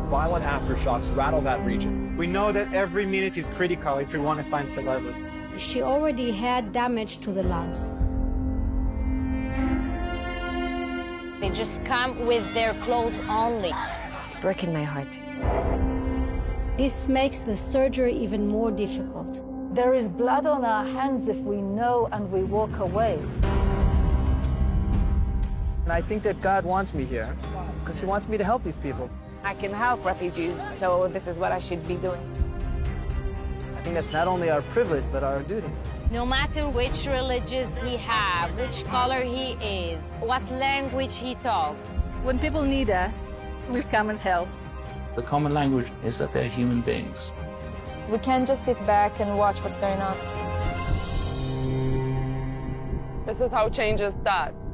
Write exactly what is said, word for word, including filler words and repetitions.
Violent aftershocks rattle that region. We know that every minute is critical if we want to find survivors. She already had damage to the lungs. They just come with their clothes only. It's breaking my heart. This makes the surgery even more difficult. There is blood on our hands if we know and we walk away. And I think that God wants me here because he wants me to help these people. I can help refugees, so this is what I should be doing. I think that's not only our privilege, but our duty. No matter which religions he have, which color he is, what language he talks. When people need us, we come and help. The common language is that they're human beings. We can't just sit back and watch what's going on. This is how changes start.